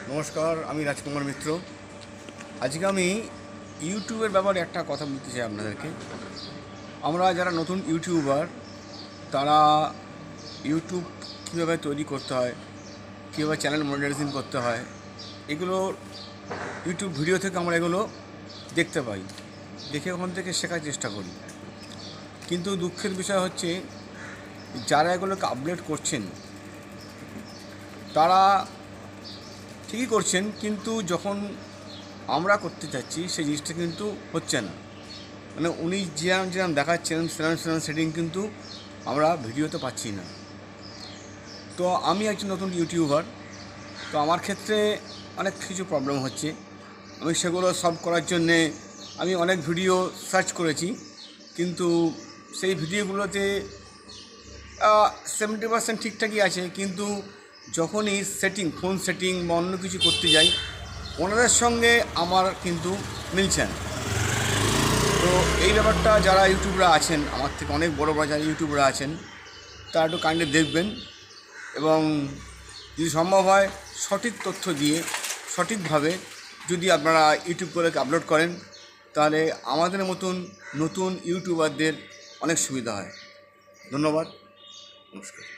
নমস্কার, আমি রাজকুমার মিত্র। আজকে আমি ইউটিউবের ব্যাপারে একটা কথা বলতে চাই আপনাদেরকে। আমরা যারা নতুন ইউটিউবার, তারা ইউটিউব কীভাবে তৈরি করতে হয়, কীভাবে চ্যানেল মনিটাইজেশন করতে হয়, এগুলো ইউটিউব ভিডিও থেকে আমরা এগুলো দেখতে পাই, দেখে ওখান থেকে শেখার চেষ্টা করি। কিন্তু দুঃখের বিষয় হচ্ছে, যারা এগুলোকে আপলোড করছেন তারা ঠিকই করছেন, কিন্তু যখন আমরা করতে চাচ্ছি সেই জিনিসটা কিন্তু হচ্ছে না। মানে উনি যেরকম দেখাচ্ছেন সেরকম সেটিং কিন্তু আমরা ভিডিওতে পাচ্ছি না। তো আমি একজন নতুন ইউটিউবার, তো আমার ক্ষেত্রে অনেক কিছু প্রবলেম হচ্ছে। আমি সেগুলো সলভ করার জন্যে আমি অনেক ভিডিও সার্চ করেছি, কিন্তু সেই ভিডিওগুলোতে 70% ঠিকঠাকই আছে, কিন্তু যখনই ফোন সেটিং বা অন্য কিছু করতে যাই, ওনাদের সঙ্গে আমার কিন্তু মিলছে না। তো এই ব্যাপারটা যারা ইউটিউবরা আছেন, আমার থেকে অনেক বড় বড় যারা ইউটিউবরা আছেন, তারা একটু কাইন্ডলি দেখবেন এবং যদি সম্ভব হয় সঠিক তথ্য দিয়ে সঠিকভাবে যদি আপনারা ইউটিউব করে আপলোড করেন, তাহলে আমাদের মতন নতুন ইউটিউবারদের অনেক সুবিধা হয়। ধন্যবাদ, নমস্কার।